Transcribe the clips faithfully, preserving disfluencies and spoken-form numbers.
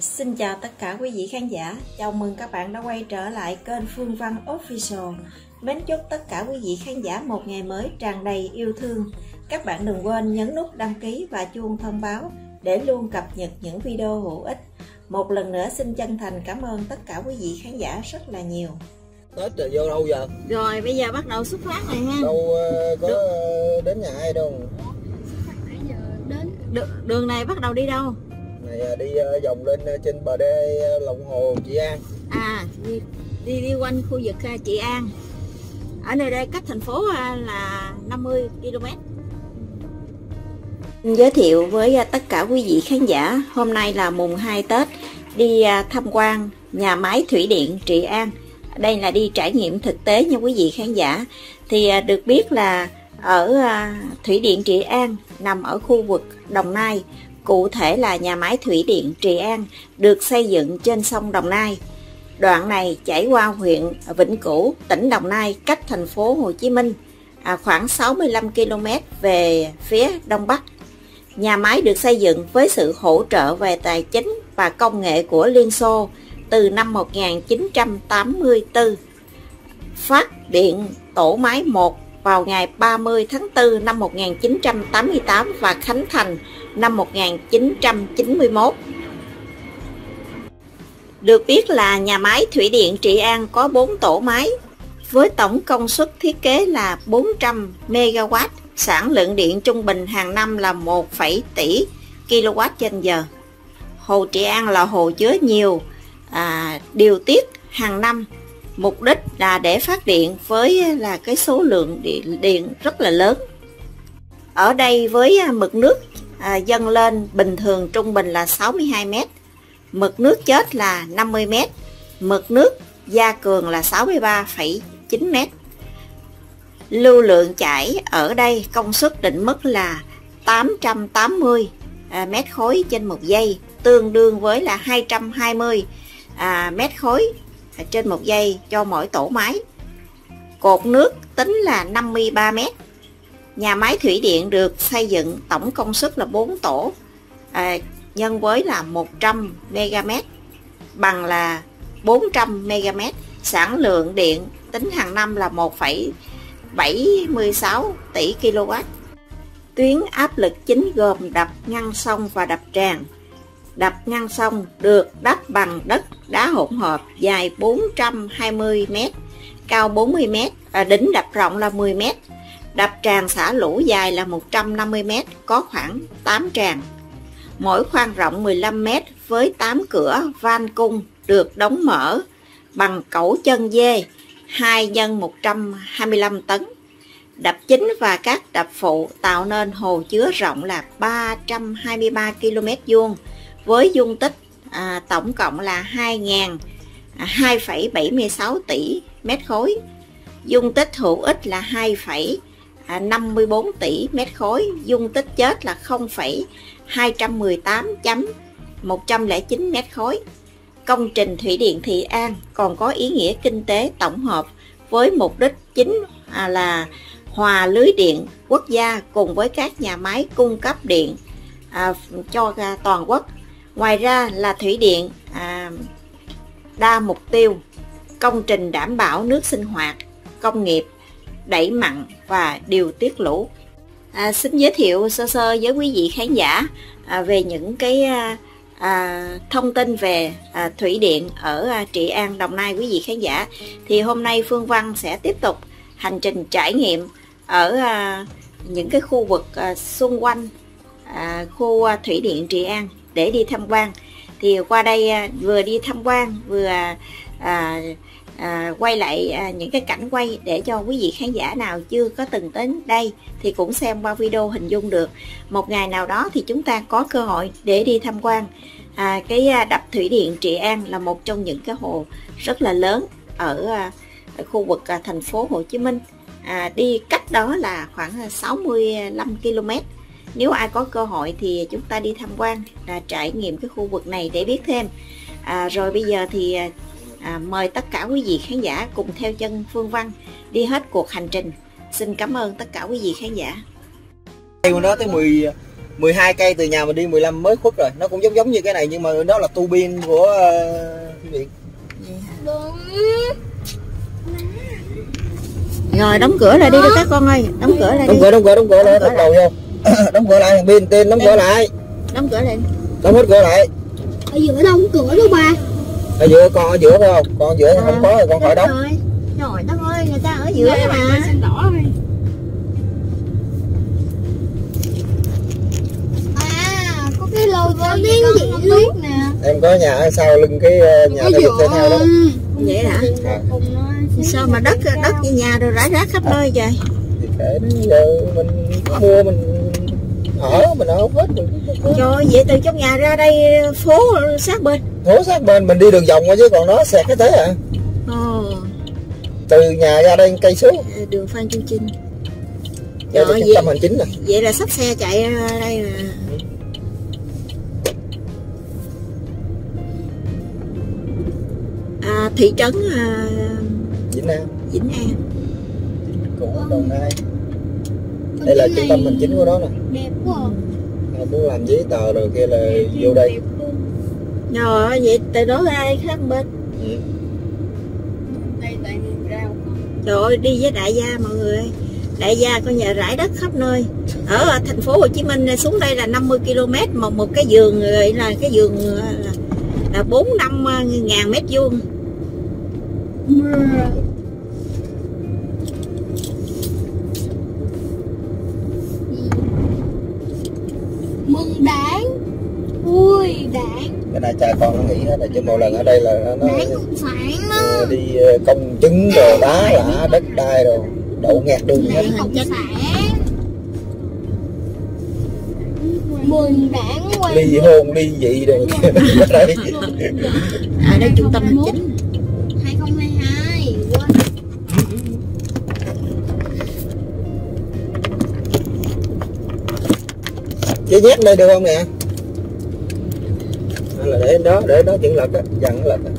Xin chào tất cả quý vị khán giả, chào mừng các bạn đã quay trở lại kênh Phương Văn Official. Mến chúc tất cả quý vị khán giả một ngày mới tràn đầy yêu thương. Các bạn đừng quên nhấn nút đăng ký và chuông thông báo để luôn cập nhật những video hữu ích. Một lần nữa xin chân thành cảm ơn tất cả quý vị khán giả rất là nhiều. Tết rồi vô đâu giờ? Rồi bây giờ bắt đầu xuất phát này ha. Đâu uh, có Được. Đến nhà ai đâu. Đến đường, đường này bắt đầu đi đâu? Này đi uh, vòng lên uh, trên bờ đê uh, lòng hồ Trị An. À đi đi, đi quanh khu vực uh, Trị An. Ở nơi đây cách thành phố uh, là năm mươi ki lô mét. Giới thiệu với uh, tất cả quý vị khán giả, hôm nay là mùng hai Tết, đi uh, tham quan nhà máy thủy điện Trị An. Đây là đi trải nghiệm thực tế nha quý vị khán giả. Thì uh, được biết là ở uh, thủy điện Trị An nằm ở khu vực Đồng Nai. Cụ thể là nhà máy thủy điện Trị An được xây dựng trên sông Đồng Nai. Đoạn này chảy qua huyện Vĩnh Cửu, tỉnh Đồng Nai, cách thành phố Hồ Chí Minh à, khoảng sáu mươi lăm ki lô mét về phía đông bắc. Nhà máy được xây dựng với sự hỗ trợ về tài chính và công nghệ của Liên Xô từ năm một nghìn chín trăm tám mươi tư. Phát điện tổ máy một vào ngày ba mươi tháng tư năm một nghìn chín trăm tám mươi tám và khánh thành năm một nghìn chín trăm chín mươi mốt. Được biết là nhà máy thủy điện Trị An có bốn tổ máy với tổng công suất thiết kế là bốn trăm mê ga oát, sản lượng điện trung bình hàng năm là một phẩy tỷ ki lô oát trên giờ. Hồ Trị An là hồ chứa nhiều à, điều tiết hàng năm, mục đích là để phát điện với là cái số lượng điện, điện rất là lớn. Ở đây với mực nước à, dâng lên bình thường trung bình là sáu mươi hai mét, mực nước chết là năm mươi mét, mực nước gia cường là sáu mươi ba phẩy chín mét. Lưu lượng chảy ở đây công suất định mức là tám trăm tám mươi à, mét khối trên một giây, tương đương với là hai trăm hai mươi à, mét khối trên một giây cho mỗi tổ máy. Cột nước tính là năm mươi ba mét. Nhà máy thủy điện được xây dựng tổng công suất là bốn tổ à, nhân với là một trăm mê ga mét bằng là bốn trăm mê ga mét. Sản lượng điện tính hàng năm là một phẩy bảy mươi sáu tỷ ki lô oát. Tuyến áp lực chính gồm đập ngăn sông và đập tràn. Đập ngăn sông được đắp bằng đất đá hỗn hợp dài bốn trăm hai mươi mét, cao bốn mươi mét, à, đỉnh đập rộng là mười mét. Đập tràn xả lũ dài là một trăm năm mươi mét, có khoảng tám tràn. Mỗi khoan rộng mười lăm mét với tám cửa van cung được đóng mở bằng cẩu chân dê hai nhân một trăm hai mươi lăm tấn. Đập chính và các đập phụ tạo nên hồ chứa rộng là ba trăm hai mươi ba ki lô mét vuông với dung tích à, tổng cộng là hai phẩy bảy mươi sáu tỷ mét khối. Dung tích hữu ích là hai phẩy năm mươi bốn tỷ mét khối, dung tích chết là không phẩy hai trăm mười tám chấm một trăm lẻ chín mét khối. Công trình thủy điện Trị An còn có ý nghĩa kinh tế tổng hợp với mục đích chính à, là hòa lưới điện quốc gia cùng với các nhà máy cung cấp điện à, cho toàn quốc. Ngoài ra là thủy điện à, đa mục tiêu, công trình đảm bảo nước sinh hoạt, công nghiệp, đẩy mặn và điều tiết lũ. À, xin giới thiệu sơ sơ với quý vị khán giả à, về những cái à, à, thông tin về à, thủy điện ở à, Trị An, Đồng Nai quý vị khán giả. Thì hôm nay Phương Văn sẽ tiếp tục hành trình trải nghiệm ở à, những cái khu vực à, xung quanh à, khu à, thủy điện Trị An để đi tham quan. Thì qua đây à, vừa đi tham quan vừa à, à, quay lại à, những cái cảnh quay để cho quý vị khán giả nào chưa có từng đến đây thì cũng xem qua video hình dung được. Một ngày nào đó thì chúng ta có cơ hội để đi tham quan à, cái à, đập thủy điện Trị An là một trong những cái hồ rất là lớn ở, à, ở khu vực à, thành phố Hồ Chí Minh. À, đi cách đó là khoảng sáu mươi lăm ki lô mét. Nếu ai có cơ hội thì chúng ta đi tham quan, à, trải nghiệm cái khu vực này để biết thêm. À, rồi bây giờ thì à, mời tất cả quý vị khán giả cùng theo chân Phương Văn đi hết cuộc hành trình. Xin cảm ơn tất cả quý vị khán giả. Đây đó tới mười mười hai cây từ nhà mình đi mười lăm mới khuất rồi. Nó cũng giống giống như cái này nhưng mà nó là tu bin của uh, thủy điện. Rồi đóng cửa lại đi đi các con ơi, đóng cửa lại đóng đi. Cửa, đóng cửa, đóng cửa lại, đóng đầu vô. Đóng cửa lại thằng Bin, tin đóng cửa lại. Đóng cửa lại. Đóng hết cửa lại. Ở giữa đâu có cửa đâu ba. Ở giữa, con ở giữa phải không? Con ở giữa à, không có rồi con khỏi đóng. Trời đất ơi, người ta ở giữa mà. Xanh đỏ thôi. À, có cái logo tiếng gì nước nè. Em có nhà ở sau lưng cái nhà thể dục thể thao đó. Vậy hả? À. Sao mà đất đất như nhà rồi rải rác khắp nơi trời. Thì kệ nó giờ mình mua mình ở mình ở hết mình. Trời, vậy từ trong nhà ra đây phố sát bên. Phố sát bên mình đi đường vòng thôi chứ còn nó xẹt cái thế à. Ồ. Từ nhà ra đây cây số. Đường Phan Chu Trinh. Trời ơi, trung tâm hành chính này. Vậy là sắp xe chạy ra đây mà. À, thị trấn à, Vĩnh An. Vĩnh An. Cũ Đồng Nai. Đây là trung tâm hành chính của nó nè. Đẹp quá. À, muốn làm giấy tờ rồi kia là vô đây. Rồi vậy từ đó ra đây khác bên. Ừ. Đây tại rau. Trời ơi, đi với đại gia mọi người ơi. Đại gia có nhà rải đất khắp nơi. Ở thành phố Hồ Chí Minh xuống đây là năm mươi ki lô mét mà một cái vườn là cái vườn là, là bốn năm ngàn mét vuông. Mừng đảng. Ui đảng. Cái này cha con nó nghĩ hết rồi chứ một lần ở đây là nó Đảng Cộng sản đó. đi công chứng rồi đá lã đất đai rồi đậu nghẹt đường hết. Đảng Cộng sản. Mừng đảng quay. Ly hôn ly dị rồi ở đây. À đây trung tâm hành chính. hai không hai hai. Quên. Chế nhét đây được không nè? Hay là để đó, để đó chuyện lật á, dằn lật á.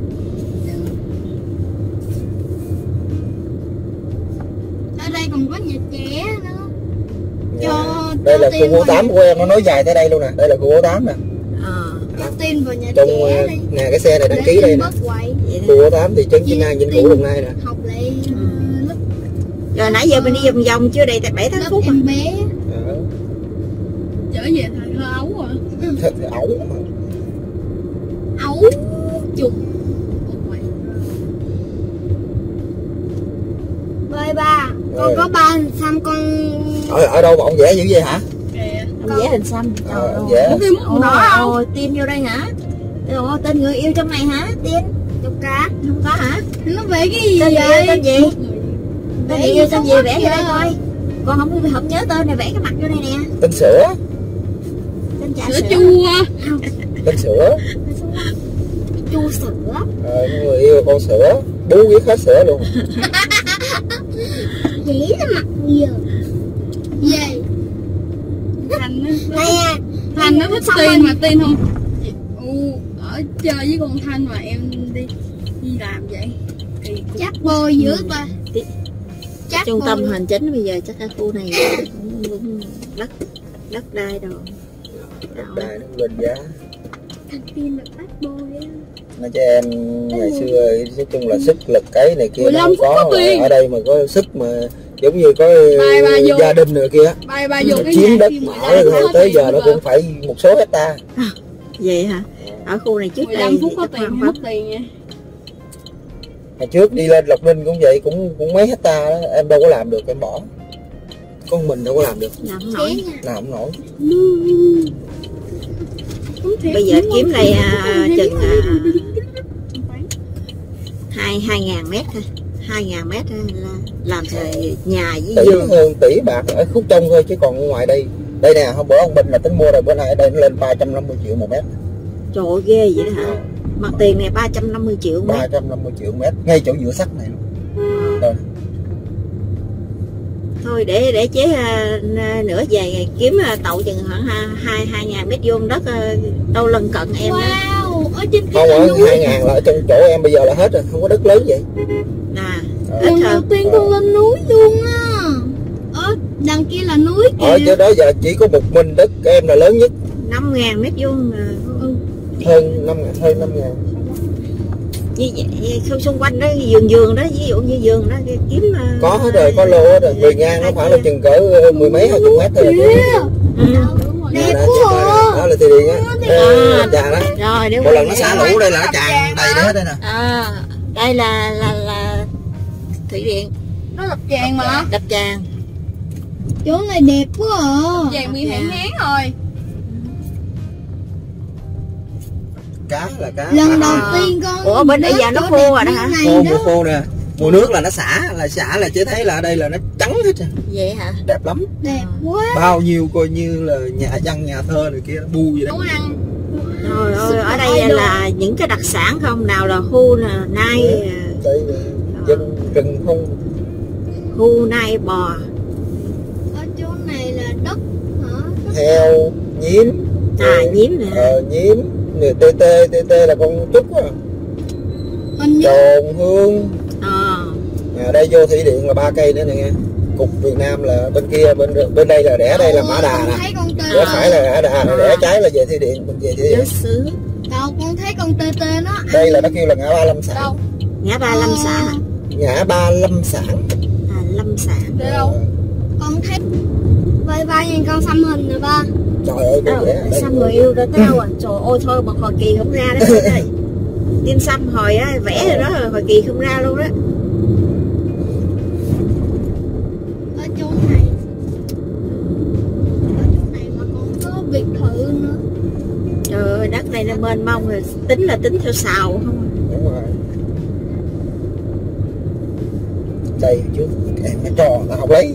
Ở đây còn có nhà trẻ nữa. Nhà. Cho Đây là khu phố tám của em, nó nối dài tới đây luôn nè. Đây là khu phố tám nè. À. Cho tin vào nhà Trong trẻ đi. nè cái xe này đăng ký đây nè. Khu phố tám thị trấn Vĩnh An, Vĩnh Cửu, Đồng Nai nè. Học lại uh, lớp. Rồi nãy giờ mình đi vòng vòng chưa đầy bảy tám phút Em bé. Đó. Trở về thời thơ ấu à. Thật ẩu mà. Ấu trùng. Ơi ba, con có ba hình xăm con. Ở, ở đâu mà ông vẽ dữ vậy hả? Ông vẽ hình xăm. Ờ, ông vẽ. Ồ, ồ, tin vô đây hả? Ồ, tên người yêu trong này hả? Tin. Trong cá. Không có hả? Nó vẽ cái gì Tên vậy? người yêu tên gì? Tên người yêu tên gì vẽ vô đây coi. Con không không nhớ tên này, vẽ cái mặt vô đây nè. Tên sữa. Tên trà Sữa sữa. chua. Tên sữa. Chua sữa. Ờ, người yêu con sữa. Bú biết hết sữa luôn. Chỉ là mặt nhiều. Gì? Thành nó Thành nó thích Tiên mà Tiên không. Ừ, ở chơi với con Thanh mà em đi đi làm vậy. Thì chắc bôi dữ ta. Chắc trung tâm hành chính bây giờ chắc cái khu này cũng, cũng đất đất đai rồi. Đất đai nó lên giá. Thành Tiên là bắt bôi á. Nó cho em ngày xưa nói chung là sức lực cái này kia nó không có ở đây mà có sức mà giống như có Bài bà vô. gia đình rồi kia Bài bà vô cái chiếm nhà đất ở rồi tới giờ nó cũng phải một số hecta. À, vậy hả? Ở khu này trước mười đây lăm phút có tiền mất tiền nha. Hồi trước đi lên Lộc Ninh cũng vậy, cũng cũng mấy hecta đó, em đâu có làm được em bỏ. Con mình đâu có làm được. Làm không nổi. Làm không nổi. Bây giờ kiếm này à, chừng à, hai hai ngàn mét thôi, hai ngàn mét là làm thời nhà với Tỷ giường. hơn tỷ bạc ở khúc trong thôi chứ còn ngoài đây đây nè, hôm bữa ông Bình là tính mua rồi, bữa nay ở đây nó lên ba trăm năm mươi triệu một mét. Trời ơi, ghê vậy đó hả? Mặt tiền này ba trăm năm mươi triệu mét. ba trăm năm mươi triệu mét ngay chỗ giữa sắt này luôn. Rồi. Thôi để để chế uh, nữa về kiếm uh, tậu chừng khoảng hai hai ngàn mét vuông đất uh, đâu lần cận em đó. Wow, ở trên Không, ở hai ngàn là ở trong chỗ em bây giờ là hết rồi, không có đất lớn vậy. Nè, Ờ. ít lần đầu hơn. tiên con lên núi luôn á. Ở đằng kia là núi kìa. Ở chỗ đó giờ chỉ có một mình đất em là lớn nhất. năm ngàn mét vuông là Ừ. Hơn năm ngàn, hơn năm ngàn. như vậy, xung quanh đó vườn vườn đó, ví dụ như vườn đó kiếm Có hết rồi, có lô hết rồi. Người ngang nó khoảng là chừng cỡ mười mấy hai chục mét thôi là Kìa. Ừ. Đẹp đó, quá à. đó là thủy điện á. À. Trà đó. Rồi nếu Một lần nó xả lũ đây là nó tràn đầy hết đây nè. À, đây là là là thủy điện Nó đập tràn mà. đập tràn. Chỗ này đẹp quá à. Vàng bị hạn hán rồi. Cá là cá. Lần đầu À. tiên con. Ủa, bên đây giờ nó chỗ khô đẹp rồi đó như hả? này Khô, đó. mùa khô nè. Mùa nước là nó xả, là xả là chỉ thấy là ở đây là nó trắng hết trơn. Vậy hả? Đẹp lắm. Đẹp quá. Bao nhiêu coi như là nhà văn nhà thơ này kia bu vậy đó. Nấu ăn. Rồi ơi, ở đây là những cái đặc sản không, nào là hu là nai, Đây là dân rừng không. hu nai bò, Ở chỗ này là đất hả? Đất Heo, nhím. à nhím nè. Ờ, nhím. Người tê tê, tê tê là con trúc á. hình như Trồn, hương. Ờ. À, đây vô thủy điện là ba cây nữa nè nghe. Cục Việt Nam là bên kia, bên bên đây là rẽ đây là Mã Đà con nè. thấy con tê Rẽ phải là Mã Đà, rẽ trái là về thủy điện, bên về thủy Giáo điện. xứ. đâu con thấy con tê tê nó ăn. Đây là nó kêu là ngã ba lâm sản. Đâu? Ngã ba lâm xã. Ngã ba lâm sản. À, lâm xã. Để đâu? Con thấy vai vai nhìn con xăm hình rồi ba. Trời ơi, Đâu, con vẽ ở đây. xăm người yêu đó tao à. Trời ơi thôi mà hồi kỳ không ra đó Minh ơi. Tim xăm hồi á vẽ rồi đó, hồi kỳ không ra luôn đó. Ở chỗ này, ở chỗ này mà còn có biệt thự nữa. Trời ơi, đất này nó mênh mông rồi, tính là tính theo sào không. Đúng rồi. Đây trước em nó trò tao học lấy.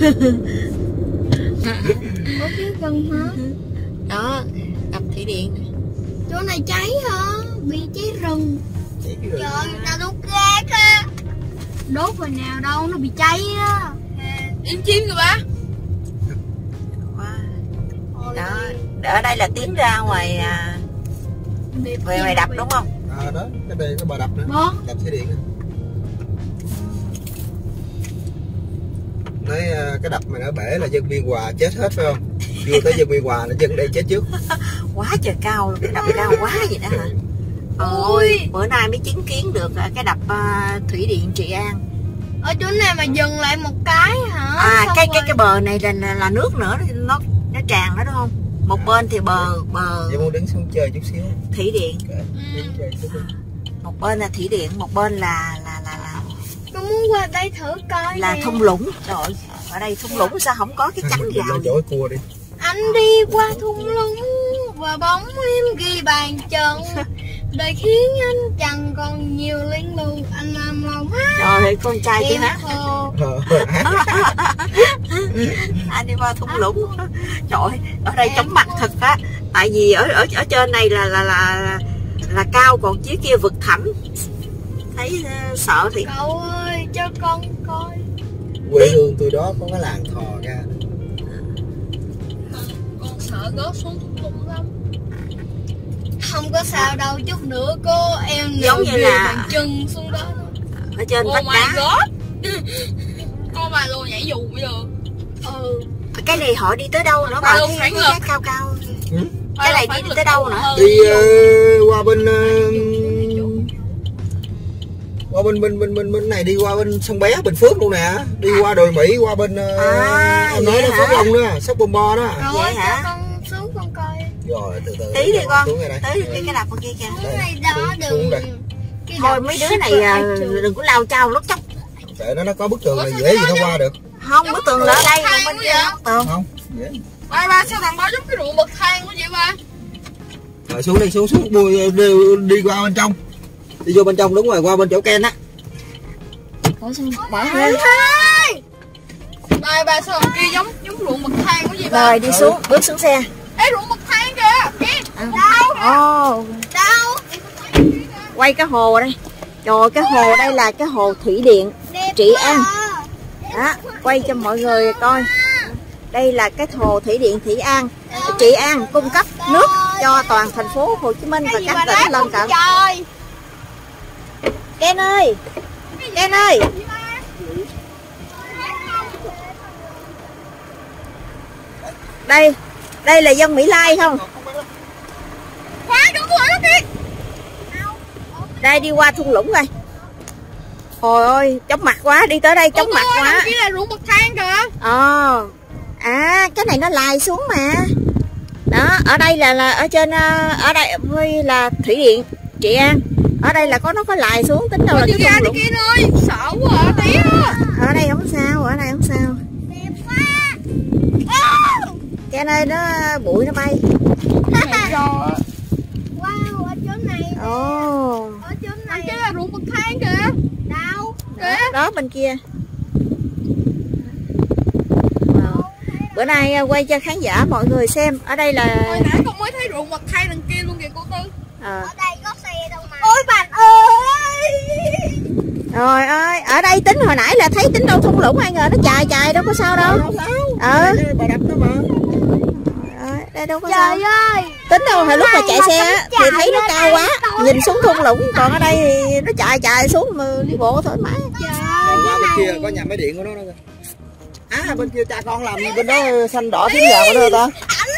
Có cái văn hóa. Đó, đập thủy điện. Chỗ này cháy hả? Bị cháy rừng. Chỉ cái rừng. Trời, người ta đốt ghét á. Đốt hồi nào đâu, nó bị cháy á. Im chim rồi ba. Wow. Đó, ở đây là tiến ra ngoài à, về ngoài đập đúng không? À đó, cái đây có bờ đập nữa. Đó. Đập thủy điện nữa. Nói à, cái đập mà nó bể là dân Biên Hòa chết hết phải không? Chưa tới dân Biên Hòa là dân đây chết trước. Quá trời cao luôn, cái đập cao quá vậy đó hả? Ôi, bữa nay mới chứng kiến được cái đập à, thủy điện Trị An. Ở chỗ này mà dừng lại một cái hả? À, Xong cái rồi- cái cái bờ này là là nước nữa, nó nó tràn đó đúng không? Một bên thì bờ bờ Vậy muốn đứng xuống chơi chút xíu. thủy điện, Okay. Đứng chơi chút xíu. một bên là thủy điện, một bên là là là là Con muốn qua đây thử coi là nè. thung lũng. Trời ơi, ở đây thung lũng sao không có cái chắn Mình rào? lên chỗ cái cua đi. Anh đi qua thung lũng và bóng em ghi bàn chân. Đời khiến anh chẳng còn nhiều liên lù. Anh làm lòng hát Trời ơi, con trai chứ em hả? khô. Anh đi qua thung lũng. Trời ơi, ở đây chóng mặt thật á. Tại vì ở ở ở trên này là là là là cao, còn dưới kia vực thẳm. Thấy uh, sợ thì Cậu ơi cho con coi. Quê hương tôi đó có cái làng Thò ra. Con sợ rớt xuống thung lũng lắm. Không có sao đâu, chút nữa cô em Giống như ghi là- bàn chân xuống đó. ở trên Oh vách my đá. god. Con bà lô nhảy dù bây giờ. Ừ. Cái này họ đi tới đâu nữa Ba mà lô cái, phản cái lực. giá cao cao. Ừ? Cái này đi tới đâu nữa? Đi ờ, qua bên ờ, qua bên bên bên bên bên này, đi qua bên sông Bé Bình Phước luôn nè, đi qua đồi Mỹ, qua bên uh, À, em nói vậy nó hả? Phước Long đó, sóc bom bo đó. Rồi Vậy hả? cho con xuống con coi. Rồi từ từ Tí đi con, xuống ngay đây. tới cái cái đập bên kia kìa. Cái Đây, này đó xuống- đừng. xuống đây. Cái Thôi đập mấy đứa này à, đừng có lao chao lót chóc. Tại nó nó có bức tường này dễ gì nó qua được. Không, bức tường là ở đây, còn bên kia bức tường. Không dễ. Ba ba sao thằng ba giống cái ruộng bậc thang của vậy ba? Rồi xuống đi, xuống xuống đi, đi, đi qua bên trong, đi vô bên trong, đúng rồi, qua bên chỗ Ken á. Bỏ hết. Ba ba sao thằng kia giống giống ruộng bậc thang của vậy ba? Rồi đi xuống, bước xuống xe. Ê ruộng bậc thang kìa. Kia. Ồ, đâu? quay cái hồ đây. Trời ơi, cái hồ đây là cái hồ thủy điện Đẹp Trị quá An. à. Đó, quay cho mọi người coi. Đây là cái hồ thủy điện Trị An. Trị An cung cấp nước cho toàn thành phố Hồ Chí Minh và Cái gì các mà tỉnh lát lân không cận. trời. Ken ơi, Ken ơi, Đây, đây là dân Mỹ Lai không? Khoan, đúng rồi đó kìa. Đây đi qua thung lũng rồi. Trời ơi, chóng mặt quá, đi tới đây chóng mặt quá. Chỉ là ruộng bậc thang kìa. Ờ. À, cái này nó lài xuống mà. Đó, ở đây là là ở trên ở đây là thủy điện Trị An. Ở đây là có nó có lài xuống, tính đâu là cái thung lũng. Đi kia ơi, sợ quá à, tí á. Ở đây không sao, ở đây không sao. Cái này nó bụi nó bay. Wow, ở chỗ này. Ồ. Ở chỗ này. Chứ là ruộng bậc thang kìa. Đâu? Đó, đó bên kia. Wow. Bữa nay quay cho khán giả mọi người xem. Ở đây là hồi nãy con mới thấy ruộng bậc thang đằng kia luôn kìa cô Tư. À. Ở đây có xe đâu mà. Ôi bạn ơi. Rồi ơi, ở đây tính hồi nãy là thấy tính đâu thung lũng, ai ngờ nó chạy chạy đâu có sao đâu. Ờ. Bà đập nó mà. Đây đâu có Trời sao. ơi. Tính đâu hồi lúc mà chạy xe á thì thấy nó cao quá, nhìn xuống thung lũng, còn ở đây thì nó chạy chạy xuống mà đi bộ thoải mái. Trời Qua bên kia có nhà máy điện của nó đó. À bên kia cha con làm bên đó xanh đỏ tím vàng của nó ta.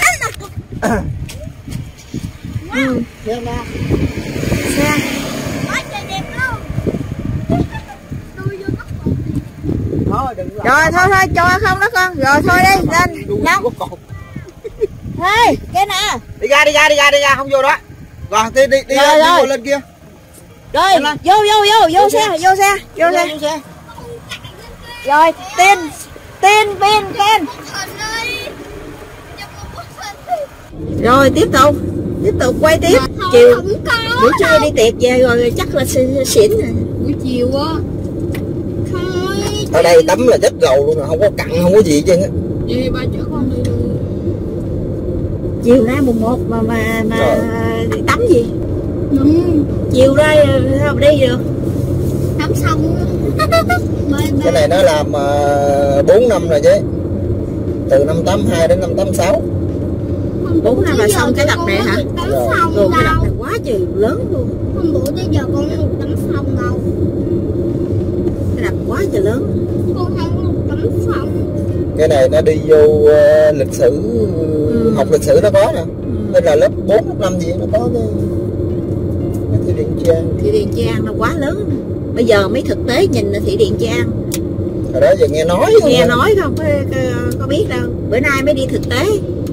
Ừ. Xem đó. Xe. Quá trời đẹp luôn. Tôi vô bắt cột. Thôi đừng làm. Rồi thôi thôi cho không đó con. Rồi thôi đi lên. Nóng. Ê, cái nè. Đi ra đi ra đi ra đi ra không vô đó. Rồi đi đi đi, Rồi, lên, rồi. đi lên kia. Rồi, vô vô vô vô xe, vô xe, vô xe. xe. Rồi, tin tin pin ken. Hình ơi. Chụp một bức hình. Rồi tiếp tục. Tiếp tục quay tiếp. Chiều Không có. buổi trưa đi tiệc về rồi chắc là xỉn rồi. Buổi chiều á. Thôi. Ở đây tắm là chết gầu luôn rồi, không có cặn không có gì hết trơn á. Vậy ba chở con đi được. Chiều nay mùng một mà mà mà Rồi. tắm gì? Đúng. Chiều đây sao mà đi được? Tắm xong. Cái này nó làm uh, bốn năm rồi chứ. Từ năm tám hai đến năm tám sáu. Bốn năm là xong cái đập này hả? Tắm Rồi. xong Rồi cái đập đâu. này quá trời lớn luôn. Hôm bữa tới giờ con không được tắm xong đâu. Cái đập quá trời lớn. Con không được tắm xong. Cái này nó đi vô uh, lịch sử, Ừ. học lịch sử nó có nè. Ừ. Nên là lớp bốn, lớp năm gì nó có cái, cái thủy điện Trị An. Thủy điện Trị An nó quá lớn. Bây giờ mới thực tế nhìn là thủy điện Trị An. Hồi đó giờ nghe nói Nghe thôi. nói không có, có, có biết đâu. Bữa nay mới đi thực tế.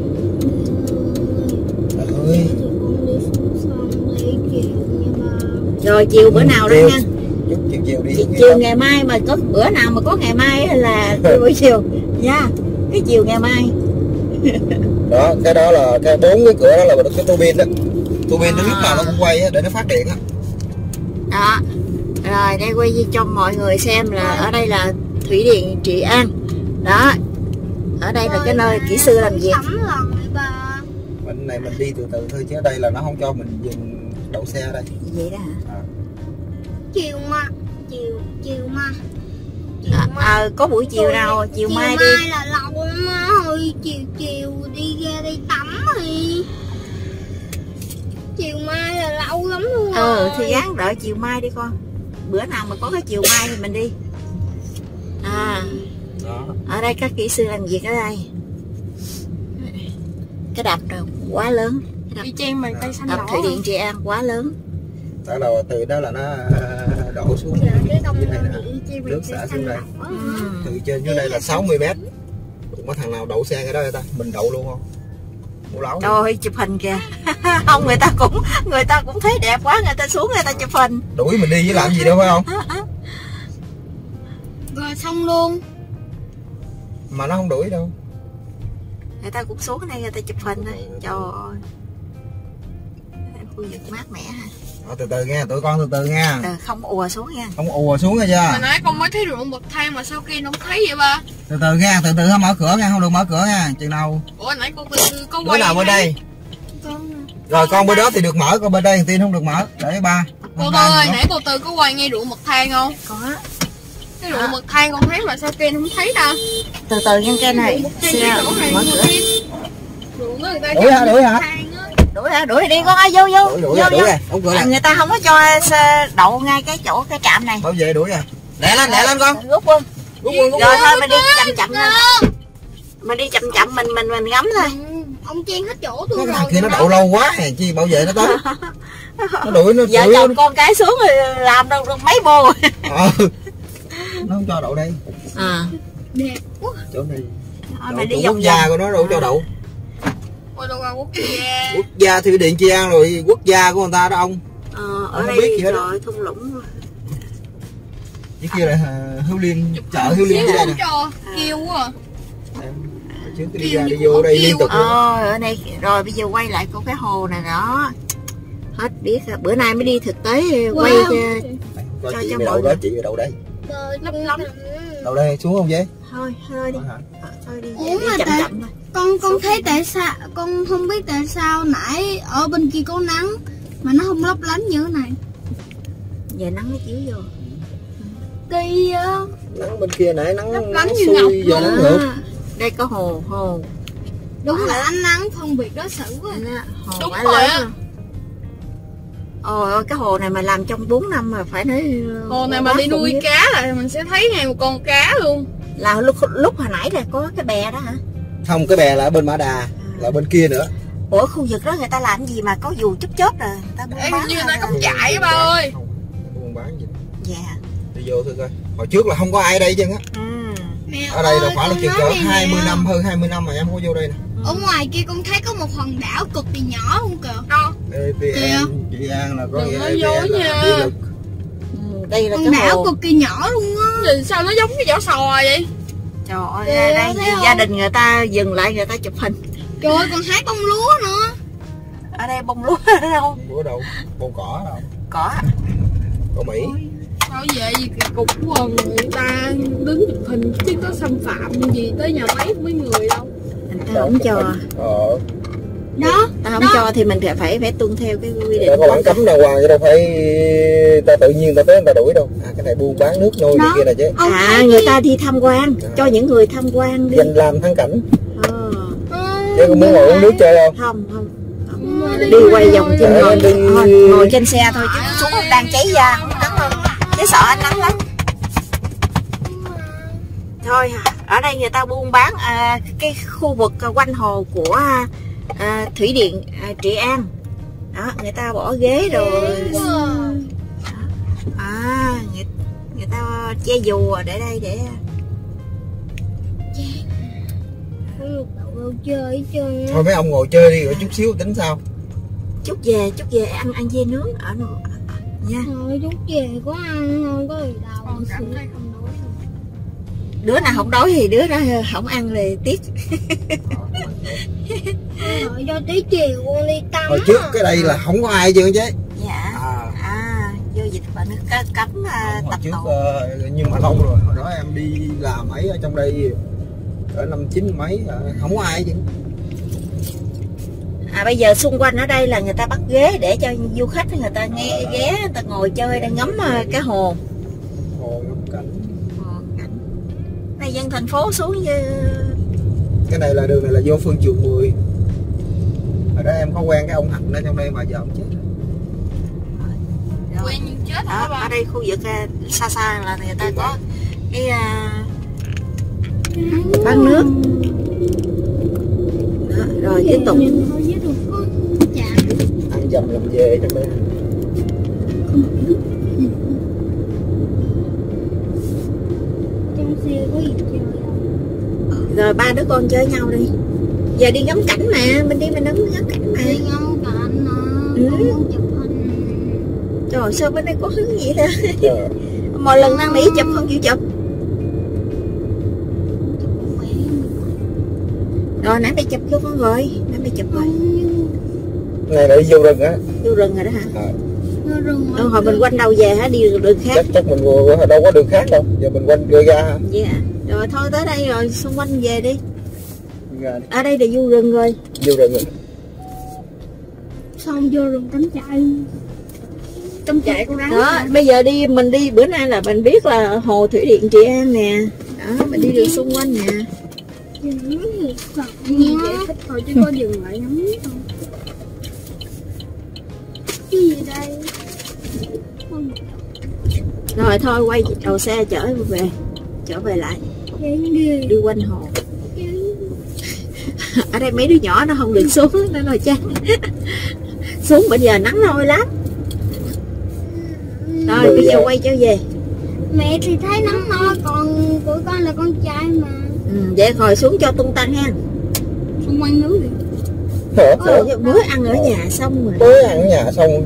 Ơi. Con đi xong lấy kiểu nhưng mà Rồi chiều bữa nào đó Chiều. nha. Chút chiều chiều đi. Chiều, chiều ngày mai mà có bữa nào mà có ngày mai là buổi chiều nha. Cái chiều ngày mai. Đó, cái đó là cái bốn cái cửa đó là cái tua bin đó. Tua bin nó À. lúc nào nó cũng quay á để nó phát điện á. Đó. Rồi đây quay cho mọi người xem là ở đây là thủy điện Trị An. Đó. Ở đây là cái nơi kỹ sư làm việc. tắm lần với bà. Bên này mình đi từ từ thôi chứ ở đây là nó không cho mình dừng đậu xe ở đây. Vậy đó hả? À. Chiều mà chiều chiều mà chiều À, mà. à, có buổi chiều nào chiều, mai đi. mai là lâu mà thôi chiều chiều đi ra đi tắm thì chiều mai là lâu lắm luôn Ừ rồi. thì gắng đợi chiều mai đi con. Bữa nào mà có cái chiều mai thì mình đi. À, Đó. ở đây các kỹ sư làm việc ở đây. Cái đập rồi quá lớn. Cái Đi chen bàn tay xanh đập, đỏ. đập thủy điện Trị An quá lớn. Đó là từ đó là nó đổ xuống Giờ cái đông dưới này nè. đi chơi Nước xả xuống đây. Ừ. Từ trên dưới đây là sáu mươi mét. Cũng có thằng nào đậu xe cái đó vậy ta? Mình đậu luôn không? Mũ láo. Trời ơi, chụp hình kìa. Không, người ta cũng người ta cũng thấy đẹp quá, người ta xuống người ta chụp hình. Đuổi mình đi với làm gì đâu phải không? rồi xong luôn. Mà nó không đuổi đâu. Người ta cũng xuống đây người ta chụp hình thôi. Trời ơi. Khu vực mát mẻ ha. Đó, từ từ nha, tụi con từ từ nha. Ờ, không ùa xuống nha. Không ùa xuống nghe chưa? Hồi nãy con mới thấy ruộng bậc thang mà sao kia không thấy vậy ba? Từ từ nha, từ từ không mở cửa nha, không được mở cửa nha. Chừng nào Ủa hồi nãy con từ có bữa quay nào bên hả? đây. Rồi con bên đó thì được mở, con bên đây tin không được mở. Để ba. Cô Tư ơi, nãy cô Tư có quay ngay ruộng bậc thang không? Có. Cái ruộng bậc thang con thấy mà sao kia không thấy ta? Từ từ nha cái này. Xe mở cửa. Ruộng đó người ta Đuổi hả, đuổi hả? Đuổi ra, đuổi đi con ơi, vô vô. Đuổi, đuổi vô, rồi, đuổi vô. rồi. Đóng cửa À, lại. người ta không có cho xe đậu ngay cái chỗ cái trạm này. Bảo vệ đuổi rồi. Đè lên, đè lên con. Rút quân. Rút quân, rút Rồi quân. thôi mình đi chậm chậm lên. Mà đi chậm chậm mình mình mình ngắm thôi. Ông chen hết chỗ tôi Cái rồi. thằng kia nó đậu lâu quá hèn chi bảo vệ nó tới. Nó đuổi nó Vợ đuổi chồng nó. con cái xuống rồi làm đâu được mấy bô. Ờ. Nó không cho đậu đây. À. Đẹp quá. Chỗ này. Thôi Đậu mày đi quốc vòng gia vòng. của nó đâu cho đậu. Ôi đâu ra quốc gia. Quốc gia Thủy Điện Trị An rồi quốc gia của người ta đó ông. Ờ, ở Không đây biết gì hết đó. rồi thung lũng. Cái kia là Hữu Liên, chợ Hữu Liên Xíu dưới đây không nè. cho. Kêu quá à. Em, hồi trước đi ra đi vô đây liên tục luôn. Ờ, ở đây rồi bây giờ quay lại con cái hồ này đó. Hết biết rồi. Bữa nay mới đi thực tế quay Wow. cho, Coi cho chị cho mày mọi đậu đó, người. chị mày đậu đây. Lắm lắm. Đậu đây xuống không vậy? thôi thôi đi. Hả? Ờ, thôi đi, Ủa đi mà chậm tại- chậm thôi. Con con thấy tại sao con không biết tại sao nãy ở bên kia có nắng mà nó không lấp lánh như thế này. Giờ nắng nó chiếu vô. Kỳ á. Nắng bên kia nãy nắng Lấp nắng lánh như xuôi ngọc giờ luôn nắng á. ngược. À, đây có hồ hồ. Đúng là ánh nắng phân biệt đối xử quá. Đó, hồ Đúng quá rồi lớn á. luôn. Ôi ôi, cái hồ này mà làm trong bốn năm mà phải nói Hồ này mà quá đi nuôi khủng khiếp. cá là mình sẽ thấy ngay một con cá luôn. Là lúc lúc hồi nãy là có cái bè đó hả? Không, cái bè là ở bên Mã Đà, là bên kia nữa. Ủa khu vực đó người ta làm gì mà có dù chớp chớp rồi người ta buôn Ê, bán như hả? người ta cắm trại á ba ơi. Không, buôn bán gì. Dạ. Đi vô thử coi. Hồi trước là không có ai ở đây chứ á. Ừ. Mẹ Ở đây là ơi, khoảng là con chừng nói cỡ này hai mươi nè. năm, hơn hai mươi năm mà em không có vô đây nè. Ở ngoài kia con thấy có một hòn đảo cực kỳ nhỏ không kìa. Đâu? e pê en, Trị An là có Đừng nghĩa nói e pê en dối là nha. điện lực. Ừ, đây là Hòn cái đảo hồ. cực kỳ nhỏ luôn á. Nhìn sao nó giống cái vỏ sò vậy? Trời ơi, Kìa, ra đây thấy không? gia đình người ta dừng lại người ta chụp hình. Trời ơi, còn hái bông lúa nữa. Ở đây bông lúa đâu? Bữa đâu, bông cỏ đâu. Có. Cỏ Mỹ. Sao vậy gì kỳ cục quá, người ta đứng chụp hình chứ có xâm phạm gì tới nhà máy của mấy người đâu. Người ta không cho. Ờ. Đó. Ta không Đó. cho thì mình phải phải tuân theo cái quy định. Đã có bản cấm đàng hoàng chứ đâu phải ta tự nhiên ta tới người ta đuổi đâu. À, cái này buôn bán nước nôi này Đó. kia nè chứ. Ông À thấy người đi. ta đi tham quan, cho những người tham quan đi. Danh làm thắng cảnh. Ờ. Ờ, Chứ có muốn ngồi uống nước chơi không? Không không. mà Đi quay vòng trên Để ngồi, đi- ngồi, ngồi trên xe thôi chứ xuống đang cháy da không nắng hơn. Chứ sợ anh nắng lắm. Thôi ở đây người ta buôn bán à, cái khu vực quanh hồ của à, thủy điện à, Trị An đó, người ta bỏ ghế rồi à, người, người ta che dù để đây để không được đâu chơi hết trơn á. Thôi mấy ông ngồi chơi đi rồi chút xíu tính sao. chút về chút về ăn ăn dê nướng ở nọ nha. Thôi chút về có ăn không có gì đâu. Con cảm thấy không đối. Đứa nào không đói thì đứa đó không ăn thì tiếc. Đợi cho tí chiều con đi tắm. Hồi trước cái đây là không có ai chứ chứ. Dạ À, à vô dịch bệnh nó cấm à, hồi tập trước tụ. ờ, nhưng mà lâu rồi. Hồi đó em đi làm ấy ở trong đây ở năm chín mấy ờ, không có ai chứ. À bây giờ xung quanh ở đây là người ta bắt ghế để cho du khách người ta nghe ghé người ta ngồi chơi đang ngắm à, cái hồ. Hồ ngắm cảnh. Hồ cảnh. Này dân thành phố xuống như Cái này là đường này là vô Phương Trường mười. Hồi đó em có quen cái ông Hạnh ở trong đây mà giờ ông chết. rồi. Quen nhưng chết Đó, hả ở ba? đây khu vực à, xa xa là người ta có cái à, bán nước. Đó, rồi tiếp tục. Nhưng thôi với được có chả. Ăn dầm làm về trong đây. Trong xe có gì chơi đâu. Rồi ba đứa con chơi nhau đi. Giờ đi ngắm cảnh mà, mình đi mình ngắm ngắm cảnh mà. Đi ngắm cảnh mà. Ừ. Con muốn chụp hình. Trời ơi, sao bên đây có hứng gì đó. Trời. Mỗi lần năn nỉ chụp không chịu chụp. Chụp con mẹ mình. Rồi nãy mày chụp cho con rồi, nãy mày chụp rồi. Này là đi vô rừng á. Vô rừng rồi đó hả? À, Nó rừng Ừ, hồi mình quanh đầu về hả, đi đường khác. chắc chắc mình vô- đâu có đường khác đâu. Giờ mình quanh đưa ra hả? Dạ. Rồi thôi tới đây rồi xung quanh về đi. Ra đi. Ở đây là vô rừng rồi. Vô rừng rồi. xong vô rừng cắm trại. Trong chạy con rắn. Đó, bây giờ đi mình đi bữa nay là mình biết là hồ thủy điện Trị An nè. Đó, mình đi đường xung quanh nè. Dừng thì thật Như nha. vậy thích thôi chứ có dừng lại ngắm không. Cái gì đây? Không Rồi thôi quay đầu xe chở về. Trở về lại. thấy ghê. Đi quanh hồ. Thấy Ở đây mấy đứa nhỏ nó không được xuống nên là chán. Xuống bây giờ nắng nôi lắm. Rồi bây giờ quay trở về. Mẹ thì thấy nắng nôi, còn của con là con trai mà. Ừ, vậy ngồi xuống cho tung tăng ha. Xung quanh nước đi. Ừ, mới ăn ở nhà xong rồi. Mới ăn ở nhà xong.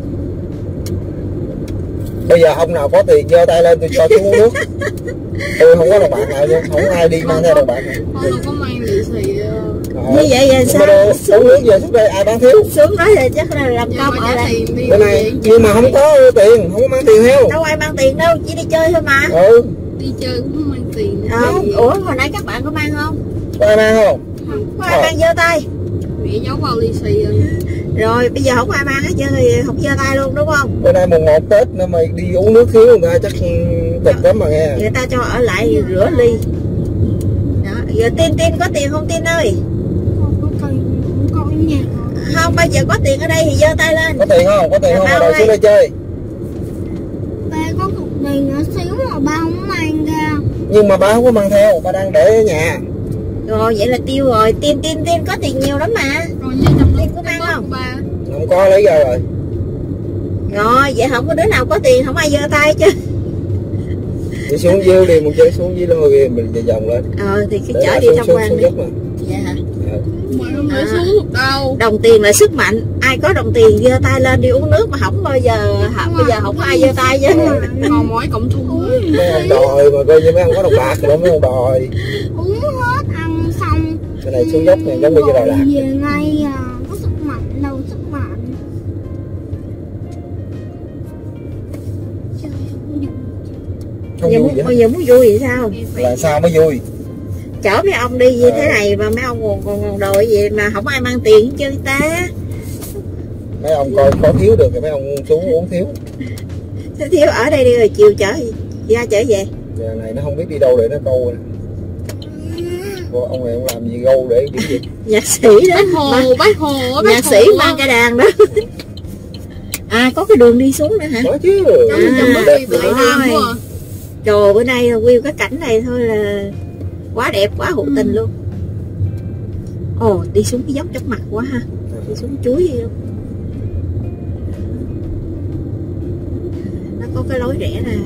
Bây giờ ông nào có tiền giơ tay lên tôi cho chú uống nước. Tôi không có đồng bạc nào luôn, không có ai đi mang theo đồng bạc nào. Con đâu có mang lì xì. Như vậy giờ sao? Uống nước về xuống đây ai bán thiếu. Xuống đó thì chắc là làm công ở đây. Bên này nhưng mà không có tiền, không có mang tiền theo. Đâu ai mang tiền đâu, chỉ đi chơi thôi mà. Ừ. Đi chơi cũng không mang tiền. Không, ủa hồi nãy các bạn có mang không? Có ai mang không? Có ai mang giơ tay? Mẹ giấu bao lì xì rồi. Rồi bây giờ không ai mang hết trơn thì không giơ tay luôn đúng không? Bữa nay mùng một Tết nữa mày đi uống nước thiếu người ta chắc cực lắm mà nghe. Người ta cho ở lại rửa ly. Đó, giờ Tin Tin có tiền không Tin ơi? Không có tiền, không có ở nhà. Không, bây giờ có tiền ở đây thì giơ tay lên. Có tiền không? Có tiền không? Mà đòi xuống đây chơi. Ba có cục tiền nhỏ xíu mà ba không mang ra. Nhưng mà ba không có mang theo, ba đang để ở nhà. Rồi vậy là tiêu rồi. Tin Tin Tin có tiền nhiều lắm mà. Rồi như trong Tin có mang không? ba. Không có lấy ra rồi. Rồi vậy không có đứa nào có tiền, không ai giơ tay chứ. Đi xuống dưới đi, một chơi xuống dưới luôn rồi mình chạy vòng lên. Ờ thì cứ để chở đi xuống, tham xuống, quan xuống đi. dốc mà. Dạ hả? À. Mà không thể À. xuống được đâu. Đồng tiền là sức mạnh, ai có đồng tiền giơ tay lên đi uống nước mà không bao giờ không, bây giờ không có ai giơ tay chứ. Còn mỗi cộng thùng thôi. Mấy ông đòi mà coi như mấy ông có đồng bạc rồi đó, mấy ông đòi. Uống hết ăn xong. Cái này xuống dốc này giống như Đà Lạt. Về ngay à, có sức mạnh đâu sức mạnh. Không Giờ vui muốn, vậy. bây giờ muốn vui thì sao? Là sao mới vui? Chở mấy ông đi như thế này mà mấy ông còn còn, còn đòi gì mà không ai mang tiền chứ ta. Mấy ông coi có thiếu được thì mấy ông xuống uống thiếu. Thế thiếu ở đây đi rồi chiều chở ra trở về. Giờ này nó không biết đi đâu để nó câu nè. Ông này ông làm gì gâu để kiểu gì? Nhạc sĩ đó. Bác Hồ, bác Hồ, bác Nhạc sĩ mang cái đàn đó. À có cái đường đi xuống nữa hả? Có chứ. À, trong đó đi rồi. lại đêm quá. Trời bữa nay view cái cảnh này thôi là quá đẹp, quá hữu tình luôn. Ồ đi xuống cái dốc chóng mặt quá ha. Đi xuống chuối gì luôn. Nó có cái lối rẽ nè.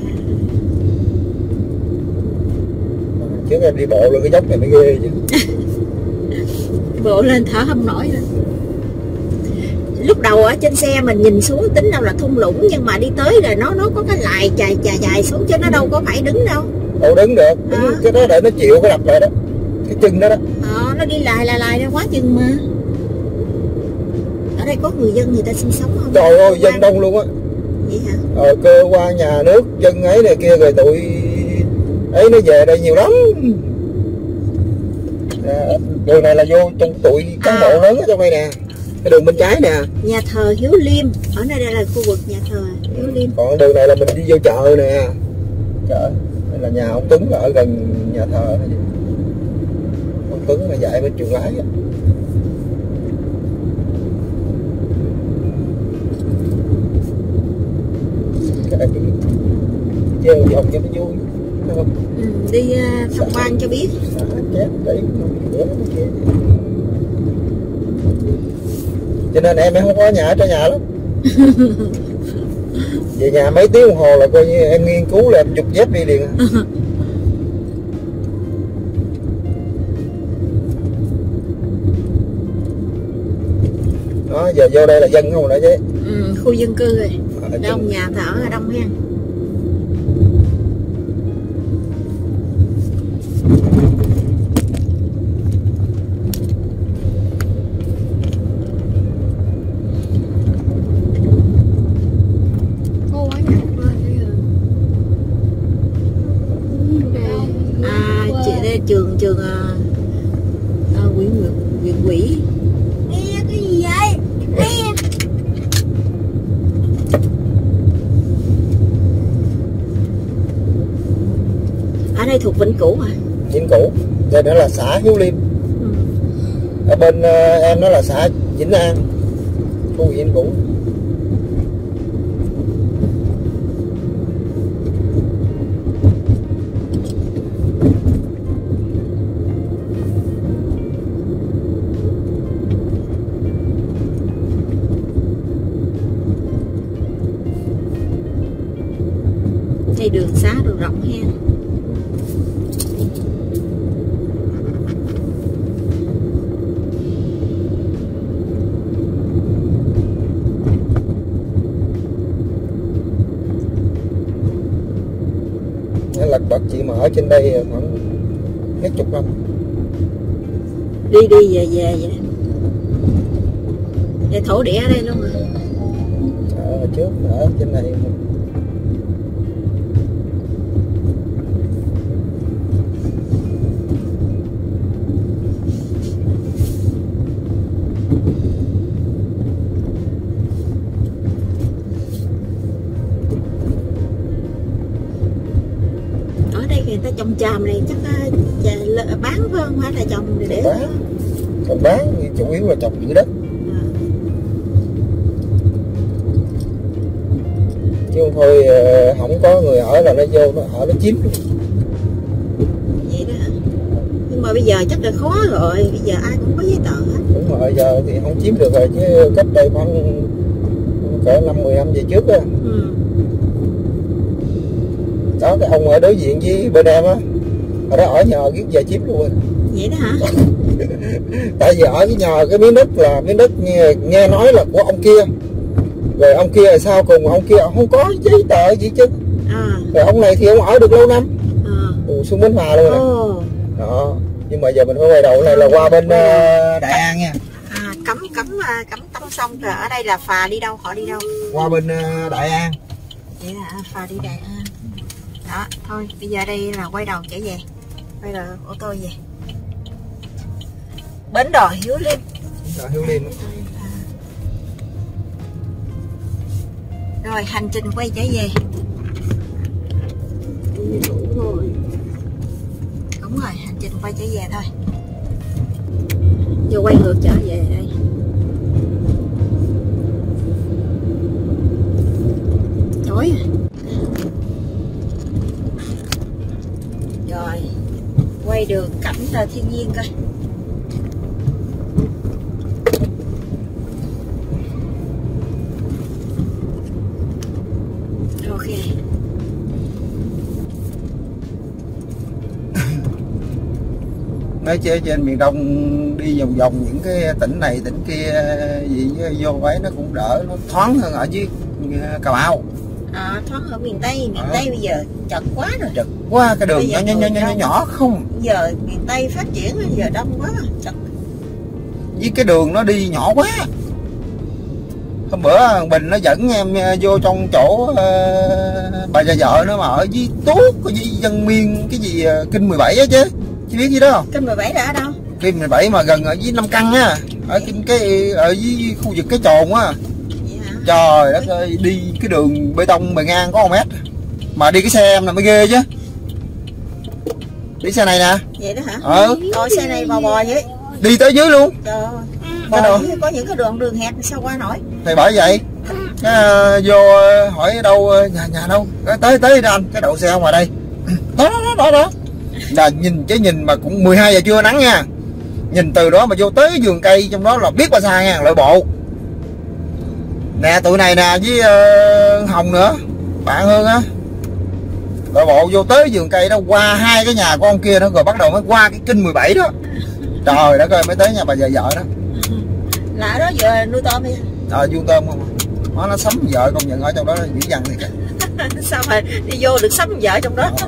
Trước em đi bộ lên cái dốc này mới ghê chứ. Bộ lên thở không nổi nữa. Lúc đầu ở trên xe mình nhìn xuống tính đâu là thung lũng, nhưng mà đi tới rồi nó nó có cái lại dài dài dài xuống chứ nó đâu có phải đứng đâu. Đâu đứng được, đứng À. cái đó để nó chịu cái đập lại đó. Cái chân đó đó. Ờ nó đi lại lại lại ra quá chừng mà. Ở đây có người dân người ta sinh sống không? Trời ơi dân đông luôn á. Vậy hả? Ờ, cơ quan nhà nước dân ấy này kia rồi tụi ấy nó về đây nhiều lắm. À, đường này là vô trong tụi cán bộ À. lớn ở trong đây nè. Cái đường bên trái nè. Nhà thờ Hiếu Liêm. Ở nơi đây là khu vực nhà thờ Hiếu Liêm. Còn đường này là mình đi vô chợ nè. Chợ. Đây là nhà ông Tuấn ở gần nhà thờ. Ông Tuấn là dạy bên trường lái á. Cái này đi chơi vòng cho nó vui. Đúng không? Ừ, đi uh, tham quan cho biết. Xả chép đẩy nữa kia. Cho nên em em không có nhà ở trong nhà lắm. Về nhà mấy tiếng đồng hồ là coi như em nghiên cứu là em chụp dép đi liền. Đó giờ vô đây là dân không nữa chứ. Ừ, khu dân cư rồi. Ở Đông chung- nhà thờ ở đông hen. Cô quá nhặt lên đây rồi. À chị đây trường trường à, à, huyện huyện huyện quỹ. Ê, cái gì vậy? Ê. Ở đây thuộc Vĩnh Cửu à? Vĩnh Cửu. Đây nữa là xã Hiếu Liêm. Ừ. Ở bên uh, em đó là xã Vĩnh An. Khu Vĩnh Cửu. đợt bật chị mà ở trên đây khoảng mấy chục năm. Đi đi về về vậy. Vậy thổ địa ở đây luôn rồi. Ở trước ở trên này. Ở đây người ta trồng tràm này chắc bán phải không, phải là trồng để để bán, còn bán chủ yếu là trồng giữ đất. À. Chứ không thôi không có người ở là nó vô nó ở nó chiếm luôn. Vậy đó hả? Nhưng mà bây giờ chắc là khó rồi, bây giờ ai cũng có giấy tờ hết. Đúng rồi, giờ thì không chiếm được rồi, chứ cách đây khoảng cỡ năm mười năm về trước á. Ừ. Đó, cái ông ở đối diện với bên em á, ở đó ở nhờ cái giờ chiếm luôn. Vậy đó hả? Tại vì ở cái nhờ cái miếng đất là miếng đất nghe, nghe nói là của ông kia, rồi ông kia là sao cùng ông kia ông không có giấy tờ gì chứ. À. Rồi ông này thì ông ở được lâu năm. À. Ừ, xuống Bến Hòa luôn. Oh. Đó, nhưng mà giờ mình phải quay đầu này là qua bên uh, Đại An nha. À, cấm cấm cấm tắm sông rồi. Ở đây là phà đi đâu, họ đi đâu? Qua bên uh, Đại An. Vậy là phà đi Đại An. Đó, thôi bây giờ đây là quay đầu trở về, quay đầu ô tô về bến đò Hiếu Liêm. Đò Hiếu Liêm. À. Rồi hành trình quay trở về. Đúng rồi, đúng rồi, hành trình quay trở về thôi. Giờ quay ngược trở về đây. Chói à. Rồi quay đường cảnh là thiên nhiên coi. Ok. Nói chơi trên miền Đông đi vòng vòng những cái tỉnh này tỉnh kia gì vô ấy nó cũng đỡ, nó thoáng hơn ở dưới Cà Mau. À, thoáng ở miền Tây, miền à. Tây bây giờ chật quá rồi. Chật quá, cái đường nhỏ nhỏ nhỏ nhỏ nhỏ không. Bây giờ miền Tây phát triển bây giờ đông quá, chật. Với cái đường nó đi nhỏ quá. Hôm bữa thằng Bình nó dẫn em vô trong chỗ uh, bà già vợ nữa mà ở dưới Tuốt, có dưới Dân Miên cái gì uh, Kinh mười bảy á chứ. Chứ biết gì đó không? Kinh mười bảy là ở đâu? Kinh mười bảy mà gần ở dưới Nam Căn á, ở cái, cái ở dưới khu vực cái Trồn á. Trời đất ơi, đi cái đường bê tông bề ngang có một mét mà đi cái xe em là mới ghê chứ. Đi xe này nè. Vậy đó hả? Ờ. Coi xe này bò bò vậy. Đi tới dưới luôn. Trời ơi. Cái đồ. Có những cái đường đường hẹp sao qua nổi. Thì bởi vậy cái uh, vô uh, hỏi đâu uh, nhà nhà đâu, cái tới tới anh cái đậu xe ngoài đây. Đó đó đó đó. Là nhìn chứ nhìn mà cũng mười hai giờ trưa nắng nha. Nhìn từ đó mà vô tới vườn cây trong đó là biết bao xa nha, nội bộ. Nè tụi này nè với uh, Hồng nữa, bạn Hương á, nội bộ vô tới vườn cây đó, qua hai cái nhà của ông kia nữa rồi bắt đầu mới qua cái Kinh mười bảy đó. Trời đất ơi, mới tới nhà bà vợ vợ đó. Là ở đó giờ nuôi tôm đi. Ờ, nuôi tôm không? Nó nó sắm vợ công nhận ở trong đó dữ dằn thì kìa. Sao mà đi vô được sắm vợ trong đó? Ờ.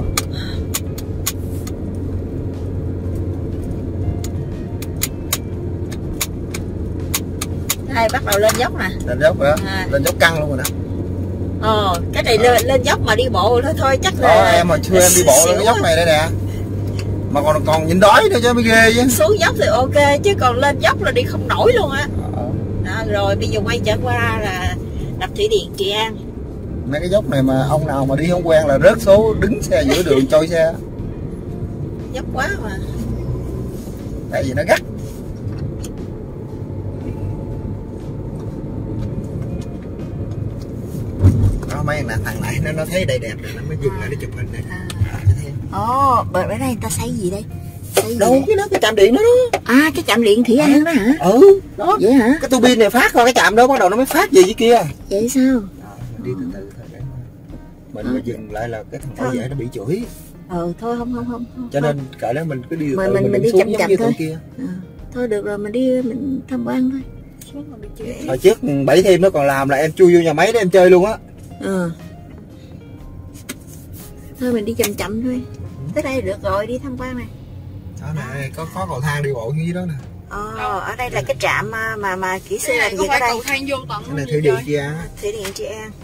Đây bắt đầu lên dốc nè. Lên dốc rồi đó. À. Lên dốc căng luôn rồi đó. Ờ, cái này lên, lên dốc mà đi bộ thôi thôi chắc là. Đó, em hồi xưa em đi bộ lên cái dốc này đây nè. Mà còn còn nhìn đói nữa chứ mới ghê chứ. Xuống dốc thì ok chứ còn lên dốc là đi không nổi luôn á. Ờ. Đó, rồi bây giờ quay trở qua là đập thủy điện Trị An. Mấy cái dốc này mà ông nào mà đi không quen là rớt số, đứng xe giữa đường trôi xe. Dốc quá mà. Tại vì nó gắt. Nó mấy thằng thằng này nó nó thấy đây đẹp rồi nó mới dừng lại để chụp hình này. Ồ, à. Bờ bên đây người ta xây gì đây? Xây đâu gì cái đó, cái trạm điện đó đó. À, cái trạm điện Thủy An đó hả? Ừ, đó. Vậy hả? Cái tua bin này phát rồi cái trạm đó bắt đầu nó mới phát gì dưới kia. Vậy sao? À, đi từ từ thôi. Mình à. mà dừng lại là cái thằng bảo vệ nó bị chửi. Ừ, thôi không không không. không Cho nên kệ đó mình cứ đi từ mình, từ mình, mình, mình đi chậm chậm thôi. Kia. À, thôi được rồi mình đi mình tham quan thôi. Hồi trước Bảy Thêm nó còn làm là em chui vô nhà máy để em chơi luôn á. Ừ. Thôi mình đi chậm chậm thôi. Tới đây được rồi, đi tham quan này. Đó này, có có cầu thang đi bộ dưới đó nè. Ờ, ở đây là cái trạm mà mà, mà kỹ sư làm việc ở đây. đây. Cầu thang vô tận. Cái này thủy điện Trị An. Thủy điện Trị An.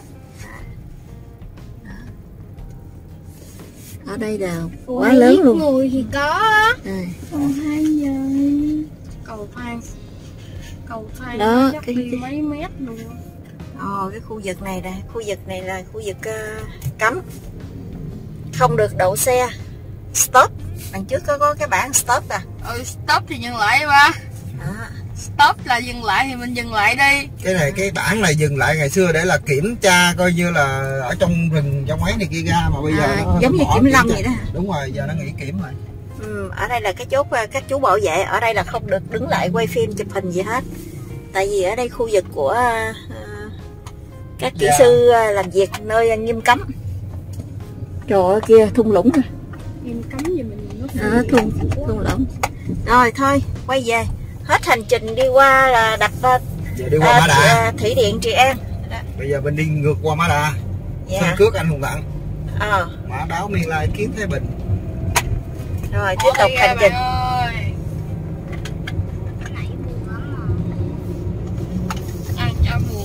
Ở đây là quá Ủa, lớn luôn. Người thì có. À. Còn hai giờ. Cầu thang. Cầu thang Đó, chắc cái- đi cái- mấy mét luôn. Ồ, cái khu vực này nè, khu vực này là khu vực uh, cấm. Không được đậu xe. Stop. Đằng trước có có cái bảng stop à. Ừ, stop thì dừng lại ba. Đó. Stop là dừng lại thì mình dừng lại đi. Cái này cái bảng này dừng lại ngày xưa để là kiểm tra coi như là ở trong rừng trong mấy này kia ra, mà bây giờ À, nó giống như bỏ kiểm lâm tra. vậy đó. Đúng rồi, giờ nó nghỉ kiểm rồi. Ừ, ở đây là cái chốt các chú bảo vệ, ở đây là không được đứng lại quay phim chụp hình gì hết. Tại vì ở đây khu vực của uh, các kỹ Dạ. sư uh, làm việc nơi nghiêm cấm. Trời ơi kia thung lũng rồi. Em cấm gì mình nó Đó, thung thung lũng. Rồi thôi quay về. Hết hành trình đi qua là đập uh, Giờ đi qua Mã Đà. uh, thủy điện Trị An. Bây giờ mình đi ngược qua Mã Đà. Dạ. Sơn Cước anh Hùng Tặng. Ờ, Mã Đáo Miên Lai Kiến Thái Bình. rồi tiếp tục hành trình. Ăn cho buồn.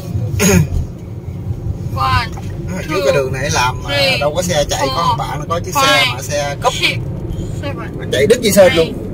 One, Ở dưới cái đường này làm mà three, đâu có xe chạy, có four, bạn nó có chiếc xe five, mà xe cốc six, seven. mà chạy đứt dây sên luôn.